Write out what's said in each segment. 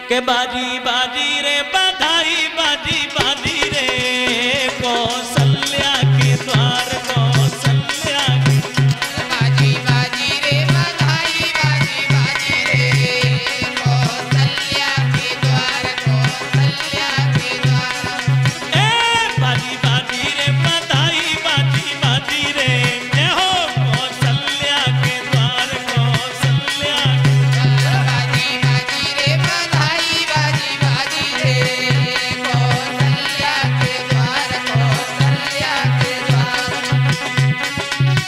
के बाजी बाजी रे बधाई बाजी बाजी रे कौशल्या के द्वार कौशल्या के बाजी बाजी रे बधाई बाजी बाजी रे कौशल्या के द्वार कौशल्या के द्वार ए बाजी बाजी रे बधाई बाजी बाजी रे जय हो कौशल्या के द्वार कौशल्या के बाजी बाजी रे बधाई बाजी बाजी रे कौशल्या के द्वार कौशल्या के द्वार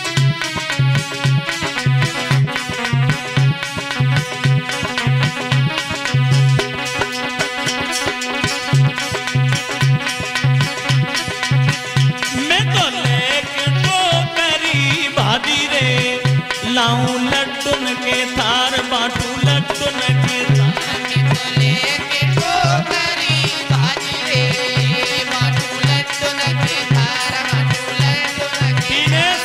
मैं तो लेके टोकरी भाजी रे लाऊं लड्डून के थार बाटू लड्डून के थार लेके टोकरी बाजी रे बाटू लड्डून के थार बाटू लड्डून के दिनेश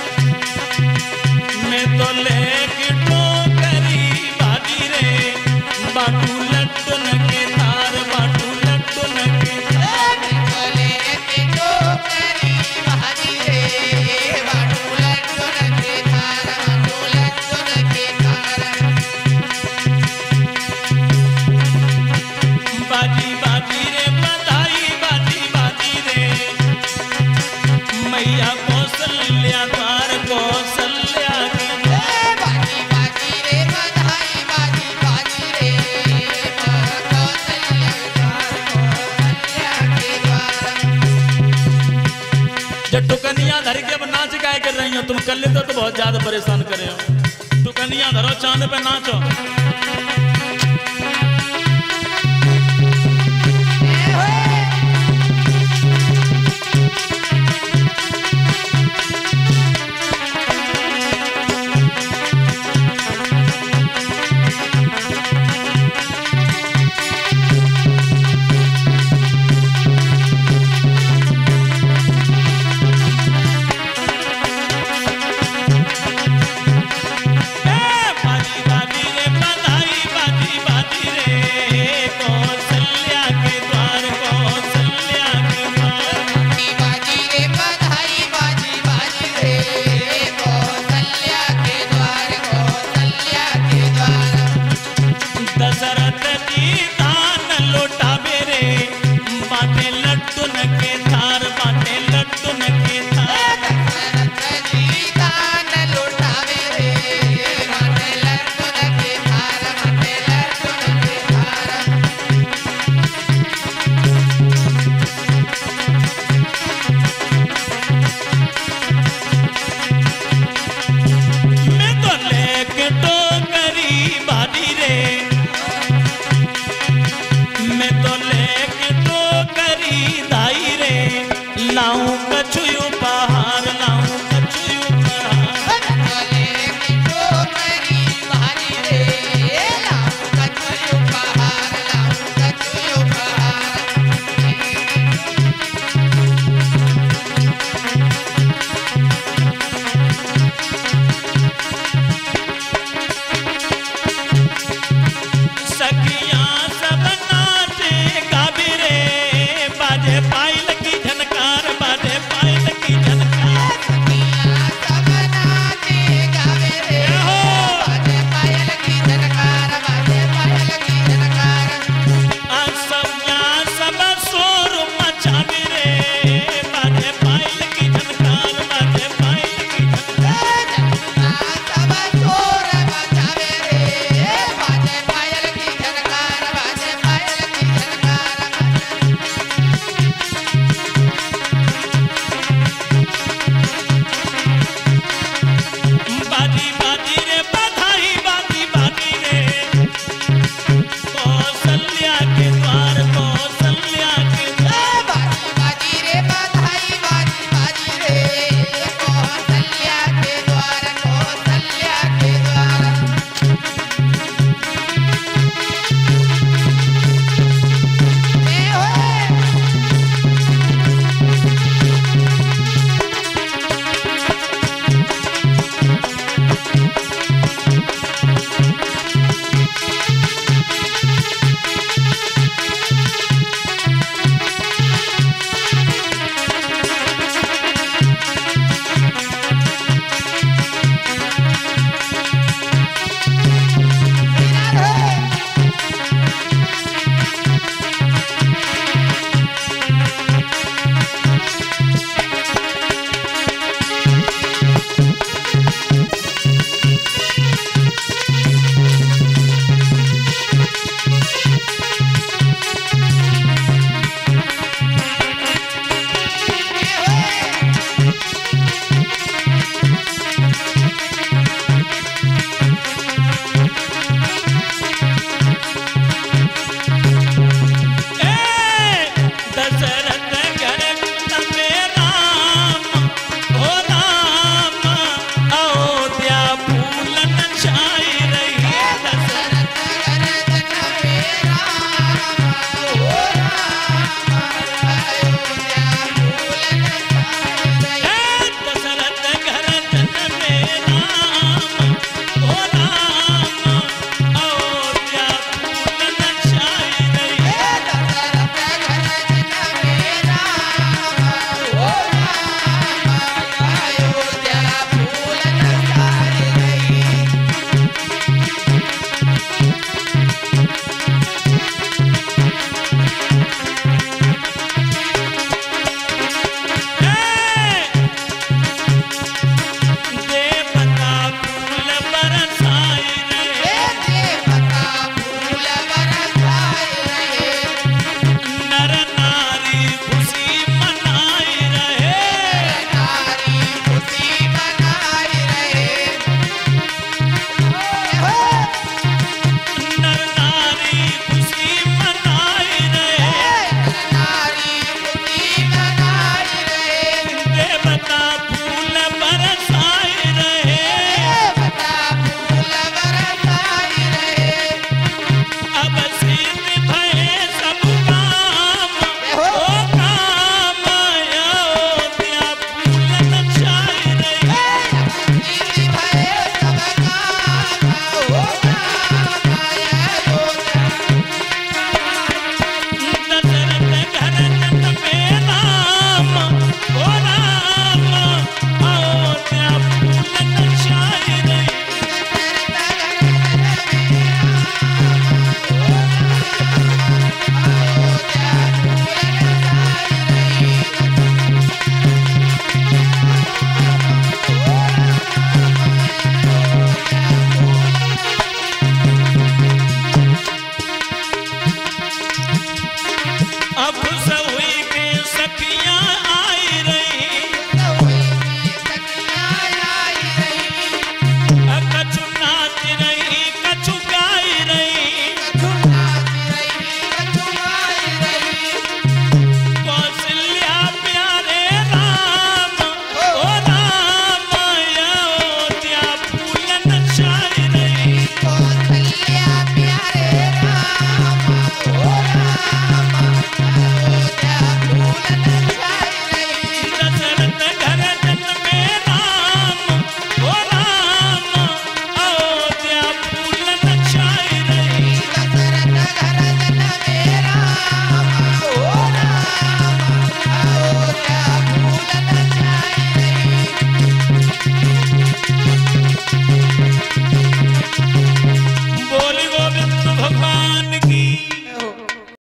मैं तो लेके टोकरी भाजी रे बाटू लड्डून के थार बाटू लड्डून के थार लेके टोकरी बाजी रे बाटू लड्डून के थार बाटू लड्डून के थार बाजी बाजी रे बधाई बाजी बाजी रे मैया कौशल्या द्वार कौशल्या के बाजी बाजी रे बधाई बाजी बाजी रे कौशल्या के द्वार जब टुकनिया धर के अब नाच गाय कर रही हो तुम कर लेते हो तो बहुत ज्यादा परेशान करे हो। टुकनिया धरो चांद पे नाचो। बाजी बाजी रे बधाई बाजी बाजी रे कौशल्या के द्वार कौशल्या के द्वार बाजी रे बधाई बाजी बाजी रे कौशल्या के द्वार कौशल्या के द्वार दशरथ जी दान लौटावे रे बाटे लड्डून के थार बाटे लड्डून के थार दशरथ जी दान लुटावे रे माटे लड्डून के थार माटे लड्डून के थार बस